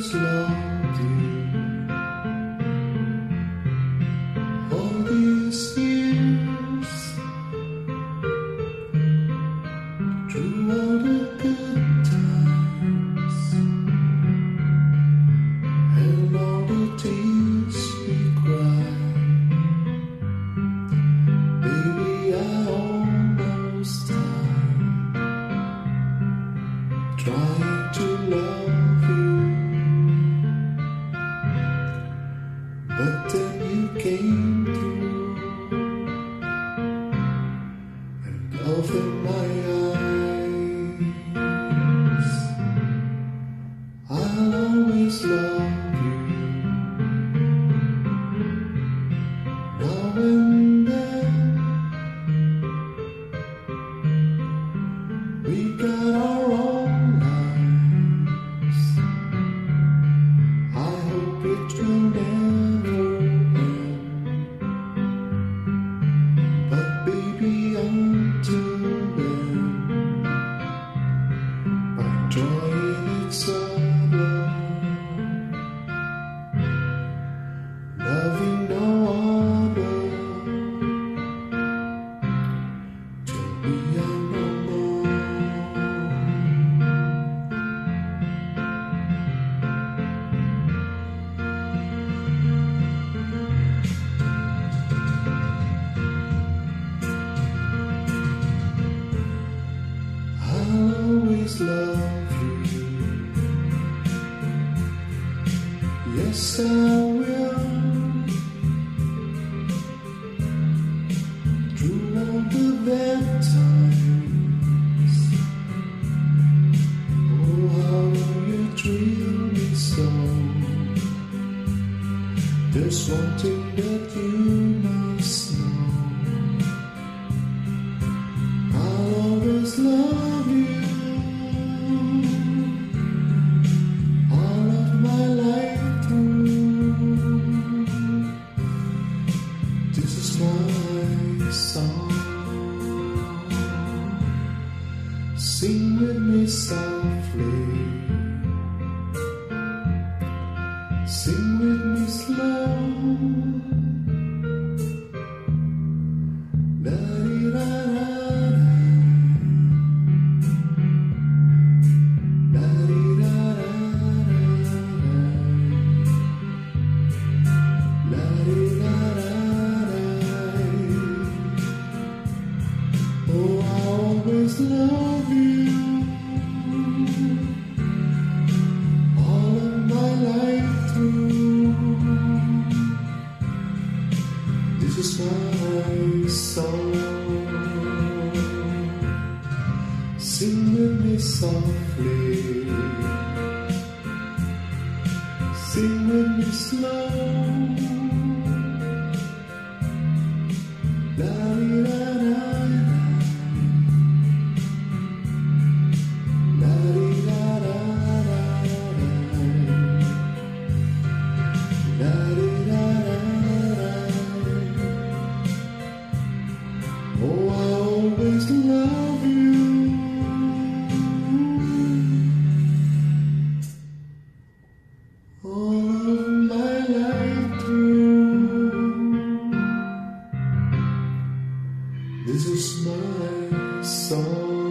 always loved you. All these years, through all the good times and all the tears we cried, baby, I almost died trying to love you, but then you came through and opened my eyes. I'll always love you. Now and then we got our own lives. I hope it will never end, but baby, until then, I'm trying it's alone, loving no other. Tell me I'm no more. I'll always love you. Yes, I will. Through all the bad times, oh, how you thrill me so. There's one thing that you must know. I'll always love you. All of my life through. This is my song. Sing with me softly. Sing with me slow. La-di-da-da-da. Oh, I always love you. All of my life through. This is my song. Sing with me softly. Sing with me slow. La-di-da-da-da. Oh, I always love you. All of my life through. This is my song.